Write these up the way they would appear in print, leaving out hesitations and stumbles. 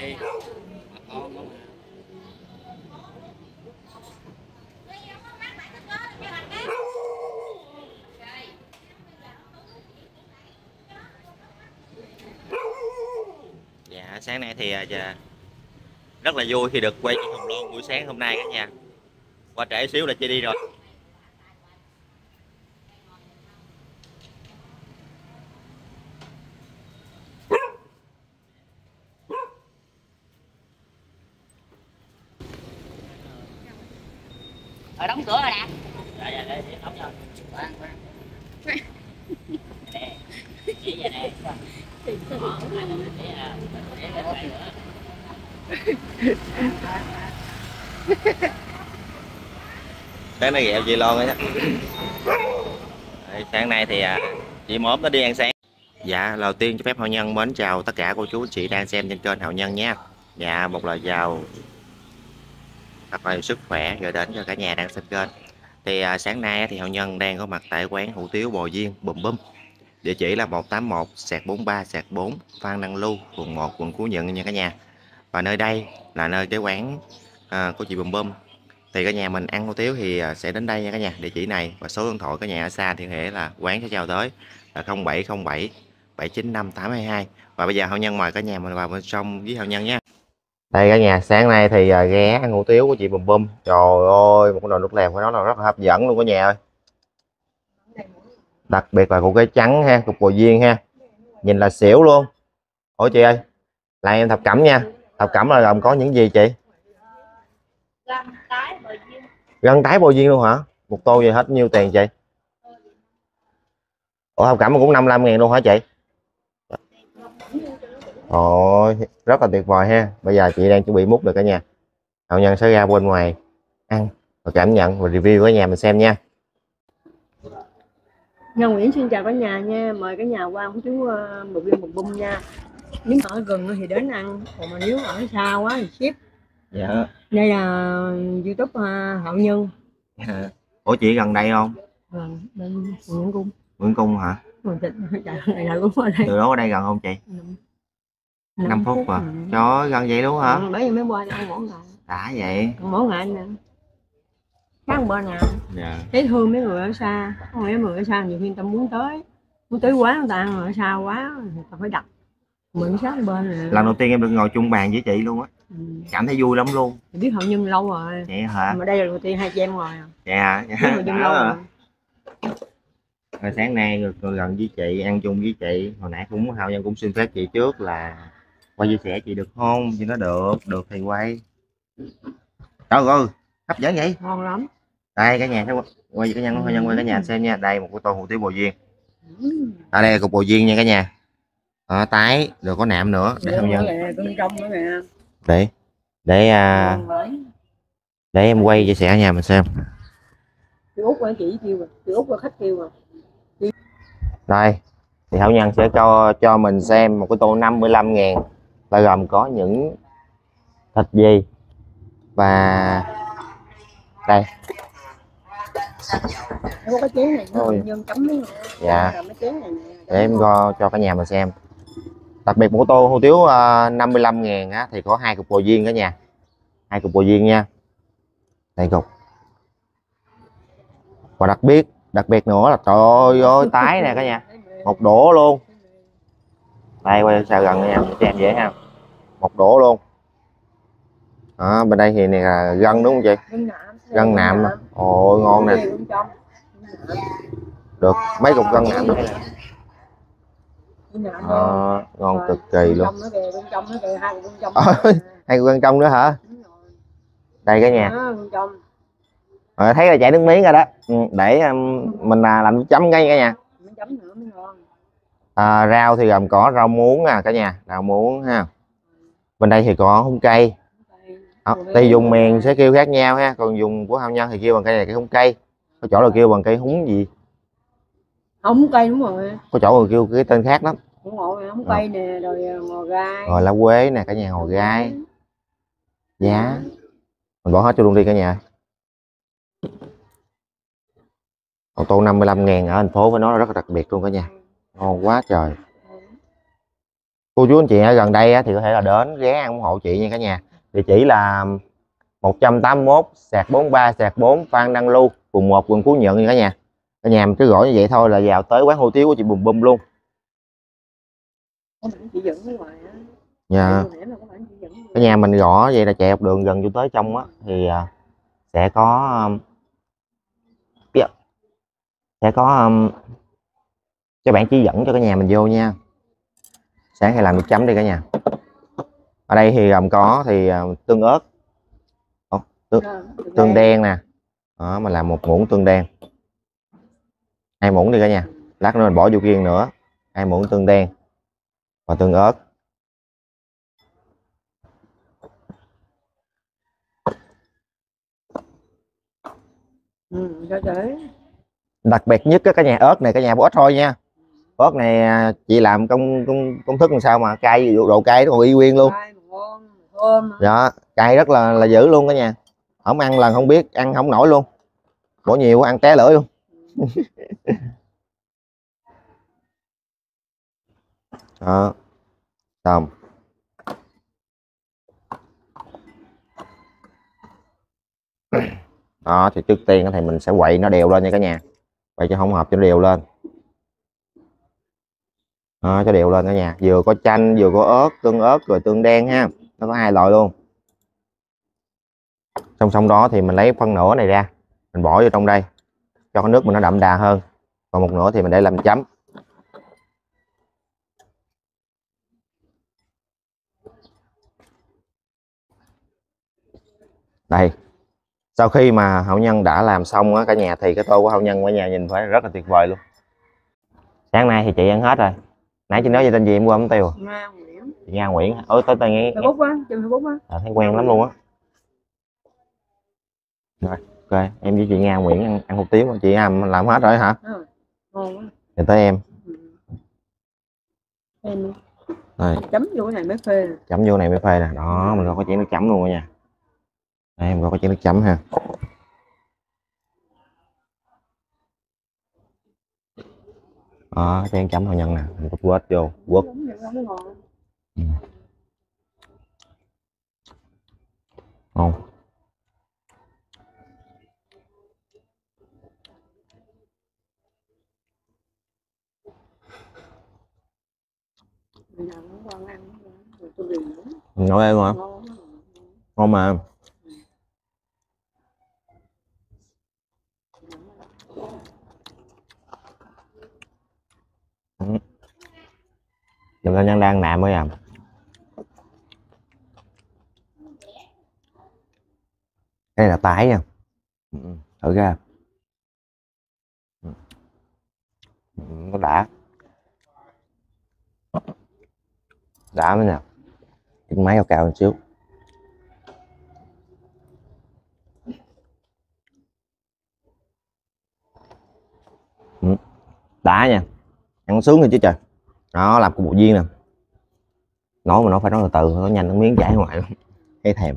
đi. Con không Dạ, sáng nay thì rất là vui khi được quay chị Hồng Loan buổi sáng hôm nay cả nhà. Qua trễ xíu là chị đi rồi. Rồi đóng cửa rồi nè. Dạ, để chị đóng cho. Khoan. Nè, chỉ vậy nè. Đó, để lại nữa. Sáng nay ghẹo chị Loan ấy. Sáng nay thì chị Mốm nó đi ăn sáng. Dạ, đầu tiên cho phép Hậu Nhân mến chào tất cả cô chú anh chị đang xem trên kênh Hậu Nhân nhé. Dạ, một lời chào thật là nhiều sức khỏe gửi đến cho cả nhà đang xem kênh. Thì sáng nay thì Hậu Nhân đang có mặt tại quán hủ tiếu Bò Duyên Bùm Bum. Địa chỉ là 181/43/4 Phan Đăng Lưu, phường 1, quận Phú Nhuận nha cả nhà. Và nơi đây là nơi cái quán của chị Bùm Bum. Thì cả nhà mình ăn hủ tiếu thì sẽ đến đây nha cả nhà. Địa chỉ này và số điện thoại cả nhà ở xa thì hệ là quán sẽ chào tới là 0707 795 822. Và bây giờ Hậu Nhân mời cả nhà mình vào bên trong với Hậu Nhân nhé. Đây cả nhà, sáng nay thì ghé ăn hủ tiếu của chị Bùm Bum. Trời ơi, một cái nồi nước lèo của nó là rất là hấp dẫn luôn cả nhà ơi. Đặc biệt là củ cải trắng ha, cục bò duyên ha. Nhìn là xỉu luôn. Ủa chị ơi, là em thập cẩm nha. Thập cẩm là gồm có những gì chị? Gân tái bò duyên luôn hả? Một tô vậy hết nhiêu tiền chị? Ủa thập cẩm cũng 55.000 luôn hả chị? Ôi, rất là tuyệt vời ha. Bây giờ chị đang chuẩn bị múc được cả nhà. Hậu Nhân sẽ ra bên ngoài ăn và cảm nhận và review cả nhà mình xem nha. Nhân Nguyễn xin chào cả nhà nha, mời cả nhà qua hủ tiếu Bò Duyên Bùm Bum nha. Nếu ở gần thì đến ăn, còn mà nếu ở xa quá thì ship. Dạ. Đây là YouTube Hậu Nhân. Dạ. Ủa chị gần đây không? Gần bên Nguyễn Cung. Nguyễn Cung hả? Này cũng ở đây. Từ đó ở đây gần không chị? 5 phút à? Trời ơi, gần vậy luôn hả? Bởi vì mới qua ăn mỗi ngày. Đã vậy. Mỗi ngày nè. Sáng bên nào. Dạ. Thấy thương mấy người ở xa, mấy người ở xa nhiều khi người ta muốn tới quán người ta ăn ở xa quá, người ta phải đặt. Mình sát bên nè. Lần đầu tiên em được ngồi chung bàn với chị luôn á. Cảm thấy vui lắm luôn. Mình biết Hậu Nhân lâu rồi. Vậy hả? Mà đây là đầu tiên hai chị em ngồi. Vậy hả? Hậu Nhân lâu rồi. Rồi sáng nay ngồi gần với chị, ăn chung với chị. Hồi nãy cũng Hậu Nhân cũng xin phép chị trước là quay chia sẻ chị được không? Chị nói được thì quay. Trời ơi, hấp dẫn vậy. Ngon lắm. Đây cả nhà quay cái nhân Hậu Nhân quay cả nhà xem nha. Đây một cái tô hủ tiếu bò duyên. Ở đây là cục bò duyên nha cả nhà. Tái rồi có nạm nữa để Hậu Nhân. Để em quay chia sẻ nhà mình xem. Chị Út qua chị kêu rồi, chị Út qua khách kêu rồi. Đây thì Hậu Nhân sẽ cho mình xem một cái tô 55.000 là gồm có những thịt gì và đây Có cái chén này nó nhân chấm miếng. Dạ. Cái chén này để em cho cả nhà mình xem. Đặc biệt một tô hủ tiếu 55.000 á thì có 2 cục bò duyên cả nhà, 2 cục bò duyên nha. Đây cục. Và đặc biệt nữa là trời ơi tái nè cả nhà, một đũa luôn. Đây quay sao gần nha cho em dễ ha, một đũa luôn. Đó, bên đây thì này là gân đúng không chị? Gân nạm mà. Ôi ngon nè. Được mấy cục gân nạm đây nè. Ngon cực kỳ luôn. Hai cục gân trong nữa hả? Đây cả nhà. Thấy là chảy nước miếng rồi đó. Để mình làm chấm cái cả nhà. Rau thì gồm có rau muống cả nhà, rau muống ha. Bên đây thì có húng cây. Tùy dùng miền sẽ kêu khác nhau ha, còn dùng của Hậu Nhân thì kêu bằng cây này cây húng cây, có chỗ là kêu bằng cây húng gì, húng cây đúng rồi, có chỗ là kêu cái tên khác lắm. Húng cây nè, rồi ngò gai, rồi lá quế nè cả nhà, ngò gai, giá mình bỏ hết cho luôn đi cả nhà. Một tô 55.000 ở thành phố với nó rất là đặc biệt luôn cả nhà, ngon quá trời. Cô chú anh chị ở gần đây á, thì có thể là đến ghé ăn ủng hộ chị nha cả nhà. Địa chỉ là 181 sạc 43 sạc 4 Phan Đăng Lưu, phường 1 quận Phú Nhuận nha cả nhà. Cả nhà mình cứ gọi như vậy thôi là vào tới quán hủ tiếu của chị Bùm Bum luôn. Có bạn chỉ dẫn ở ngoài á. Dạ. Cả nhà mình gõ vậy là chạy học đường gần vô tới trong á thì sẽ có sẽ có cái bảng chỉ dẫn cho cả nhà mình vô nha. Sáng hay làm nước chấm đi cả nhà. Ở đây thì gồm có thì tương ớt, tương đen nè. Đó, mình làm một muỗng tương đen, 2 muỗng đi cả nhà. Lát nữa mình bỏ vô kia nữa, 2 muỗng tương đen và tương ớt. Đặc biệt nhất cả nhà, ớt này cả nhà bỏ ít thôi nha. Ớt này chị làm công thức làm sao mà cay, độ cay nó còn y nguyên luôn. Dạ, cay rất là dữ luôn cả nhà. Không ăn lần không biết, ăn không nổi luôn. Bỏ nhiều ăn té lưỡi luôn. Đó. Xong. Đó thì trước tiên thì mình sẽ quậy nó đều lên nha cả nhà. Quậy cho hỗn hợp cho nó đều lên. Đó, cho đều lên cả nhà. Vừa có chanh, vừa có ớt, tương ớt rồi tương đen ha. Nó có 2 loại luôn. Song song đó thì mình lấy phân nửa này ra, mình bỏ vô trong đây cho cái nước mình nó đậm đà hơn. Còn một nửa thì mình để làm chấm. Đây. Sau khi mà hậu nhân đã làm xong á cả nhà thì cái tô của hậu nhân cả nhà nhìn phải rất là tuyệt vời luôn. Sáng nay thì chị ăn hết rồi. Nãy chị nói về tên gì em quên mất tiêu. Chị Nga Nguyễn. Tới tên nghe. Facebook á, trên Facebook á. Thấy quen lắm luôn á. Rồi, ok, em với chị Nga Nguyễn ăn hủ tiếu, chị làm hết rồi hả? Ngon quá. Rồi tới em. Em rồi. Chấm vô cái này mới phê nè. Chấm vô này mới phê nè. Đó, mình có chén nước chấm luôn rồi nha. Đây, em có chén nước chấm ha. Đó, chén chấm hậu nhân nè, mình có quết vô, quất. Ngon. Ngon em hả? Ngon mà. Đừng lên nhân đang nạm mới làm. Đây là tái nha. Thử ra. Nó đã. Đã mới nè. Cái máy cao cao một xíu. Đã nha. Ăn sướng rồi chứ trời. Đó, làm cái bộ viên nè. Nói mà nó phải nói từ từ, nó nhanh nó miếng chảy ngoài luôn. Thấy thèm.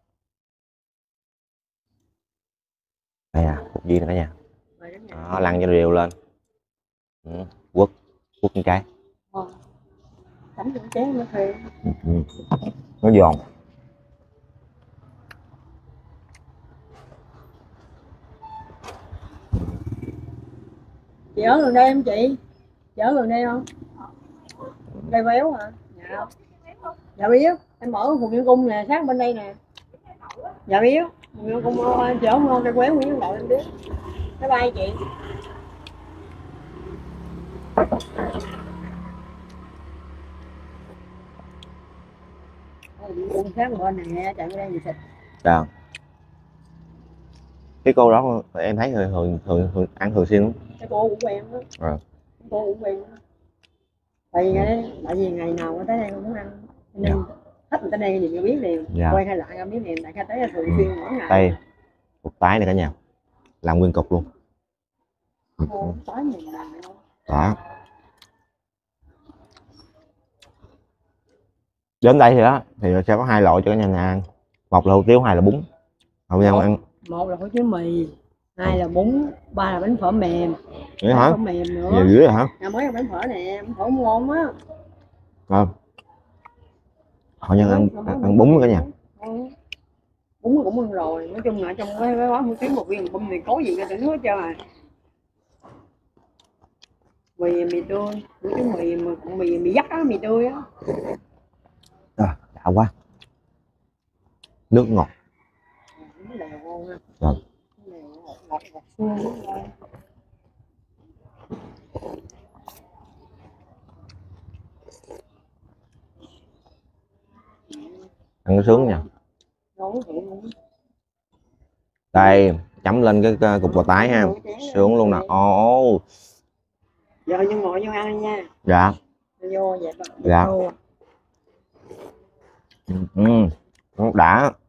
Đây à, bộ viên này cả nhà. Đó, lăn cho đều lên. Quất một cái. Chấm vô chén nó phê. Nó giòn. Chị ở gần đây không chị? Chị ở gần đây không? Đây Béo hả? Dạ. Dạ Biếu, em mở Phùng Nhân Cung nè, sát bên đây nè. Dạ Biếu, Phùng Nhân Cung chị ở ngon cây Béo Nguyễn Đội em biết. Bye bye chị. Cung sát bên này chạy qua đây gì thịt. Dạ. Cái cô đó em thấy thường ăn thường xuyên lắm. Cái cô cũng quen đó. Rồi. Cô cũng quen đó. Tại vì ngày nào ở tới đây cũng muốn ăn nên thích người ta đây nhìn cho biết liền. Quay hay lại không biết liền, tại tới thường xuyên mỗi ngày. Đây cục tái này cả nhà, làm nguyên cục luôn. Tái nhìn làm đâu. Đó. Đến đây thì đó thì sẽ có 2 loại cho cả nhà ăn. Một là hủ tiếu, 2 là bún. Hậu nhân ăn. Một là hủ tiếu mì, 2 là bún, 3 là bánh phở mềm. Vậy hả? Phở mềm nữa. Nhiều dữ rồi hả? Mới ăn bánh phở nè, bánh phở ngon á. họ nhân ăn bún cả nhà. Bún cũng ăn rồi, nói chung là trong cái gói hủ tiếu một viên bún thì có gì ra tỉnh hết trơn à. Mì tươi, hủ tiếu mì dắt á, mì tươi á. À, đã quá. Nước ngọt. Rồi. Ngọt xương. Ăn nó sướng nha. Đây, chấm lên cái cục bò tái ha. Sướng luôn nè. Ồ. Giờ vô ngồi vô ăn nha. Dạ. Vô vậy đó. Dạ. Đã.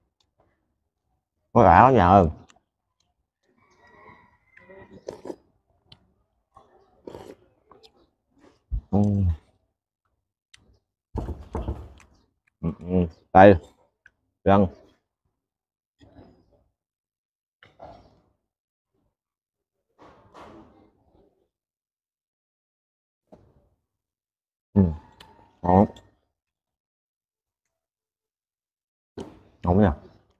Nó đã lắm nhà ơi. Đây. Răng. Ngon. Ngon nha.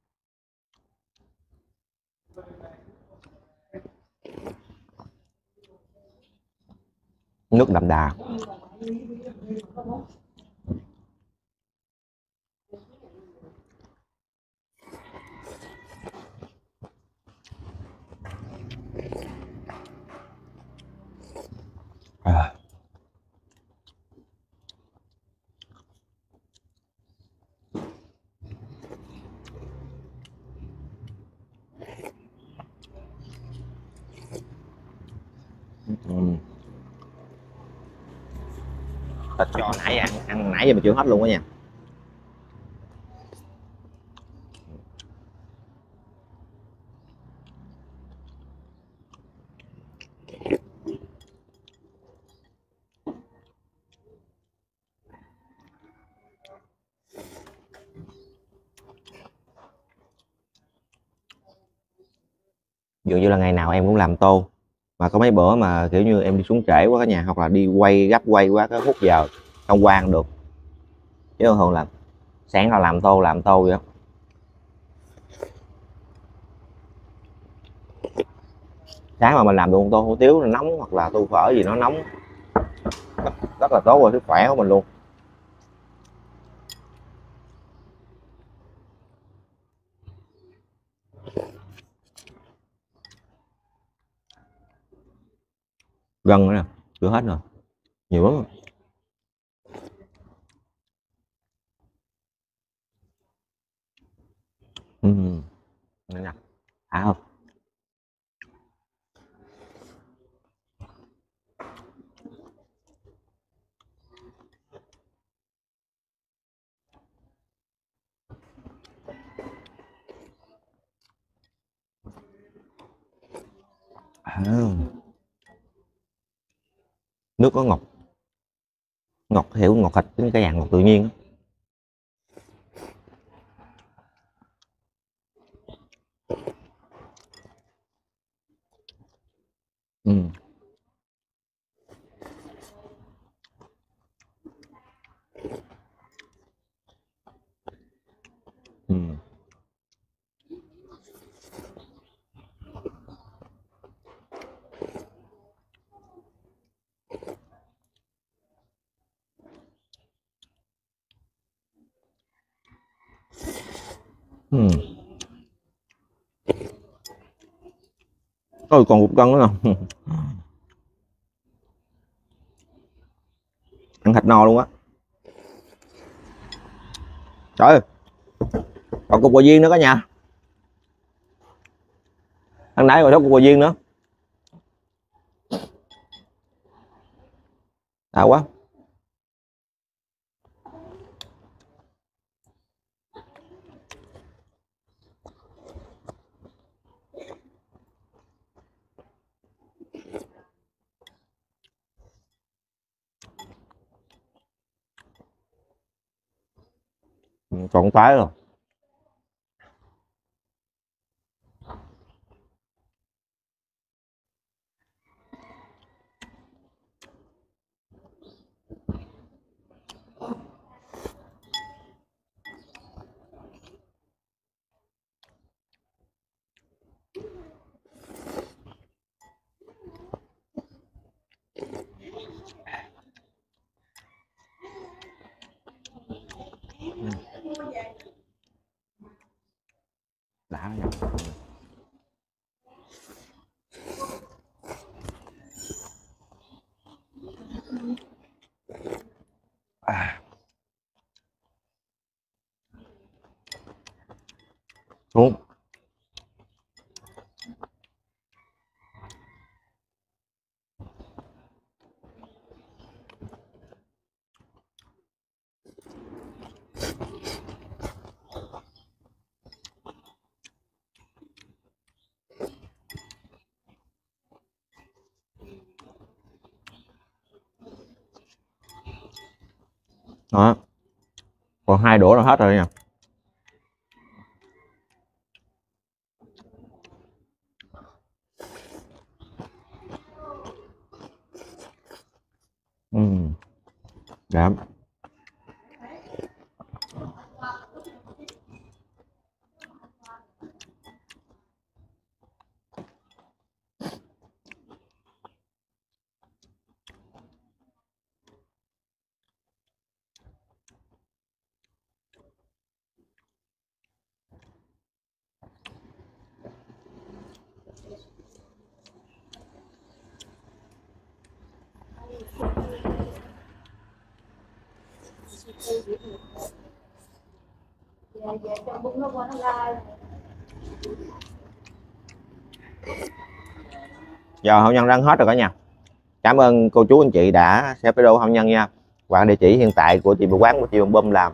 Nước đậm đà. À. Thịt cho nãy ăn nãy giờ mà chưa hết luôn á nha. Dường như là ngày nào em cũng làm tô, mà có mấy bữa mà kiểu như em đi xuống trễ quá cả nhà, hoặc là đi quay gấp quay quá cái hút giờ không qua ăn được, chứ thường là sáng là làm tô vậy đó. Sáng mà mình làm được tô hủ tiếu nóng hoặc là tô phở gì nó nóng rất là tốt cho sức khỏe của mình luôn. Gần nữa nè, chưa hết rồi, nhiều lắm. Đây nè, không. Nước có ngọt, ngọt hiểu ngọt thịt với cái dạng ngọt tự nhiên. Ừ. Ừ. Ừ. Ôi còn 1 cân nữa nè. Ăn thịt no luôn á. Trời ơi, còn cục bò viên nữa cả nhà. Ăn nãy rồi đó cục bò viên nữa. Đã quá. Còn tái rồi. Uống. Đó, còn 2 đũa là hết rồi nha. Đẹp. Giờ hậu nhân đang hết rồi cả nhà. Cảm ơn cô chú anh chị đã xem video hậu nhân nha. Và địa chỉ hiện tại của chị quán của chị Bum là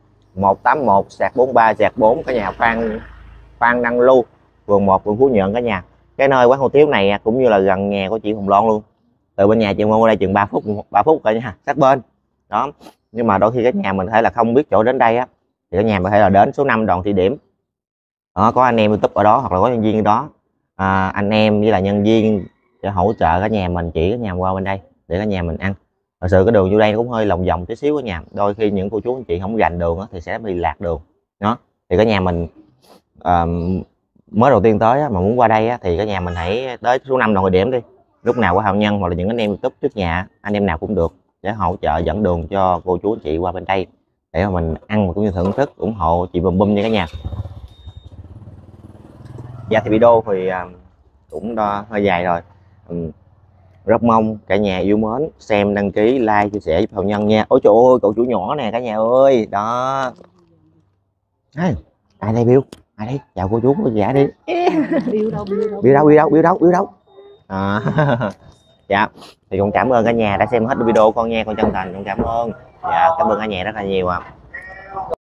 181/43/4 cả nhà, Phan Đăng Lưu, phường 1, quận Phú Nhuận cả nhà. Cái nơi quán hủ tiếu này cũng như là gần nhà của chị Hồng Loan luôn. Từ bên nhà chị mua đây chừng 3 phút cả nhà, sát bên. Đó. Nhưng mà đôi khi cái nhà mình thể là không biết chỗ đến đây á, thì cái nhà mình có thể là đến số 5 Đoàn Thị Điểm. Đó, có anh em YouTube ở đó hoặc là có nhân viên ở đó. Anh em với là nhân viên sẽ hỗ trợ cả nhà mình chỉ cả nhà qua bên đây để cả nhà mình ăn. Thật sự cái đường vô đây cũng hơi lòng vòng tí xíu cả nhà, đôi khi những cô chú anh chị không rành đường thì sẽ bị lạc đường. Đó thì cả nhà mình mới đầu tiên tới mà muốn qua đây thì cả nhà mình hãy tới số 5 Đoàn Thị Điểm đi. Lúc nào có hậu nhân hoặc là những anh em YouTube trước nhà, anh em nào cũng được để hỗ trợ dẫn đường cho cô chú anh chị qua bên đây để mà mình ăn cũng như thưởng thức ủng hộ chị Bum nha cả nhà. Dạ thì video thì cũng hơi dài rồi. Rất mong cả nhà yêu mến xem, đăng ký, like, chia sẻ giúp hậu nhân nha. Ôi trời ơi, cậu chủ nhỏ nè cả nhà ơi. Đó. Ai đây Bill? Ai đây? Chào cô chú cô giả đi. Bill đâu? Dạ. Thì cũng cảm ơn cả nhà đã xem hết video con nha, con chân thành con cảm ơn. Dạ, cảm ơn cả nhà rất là nhiều ạ.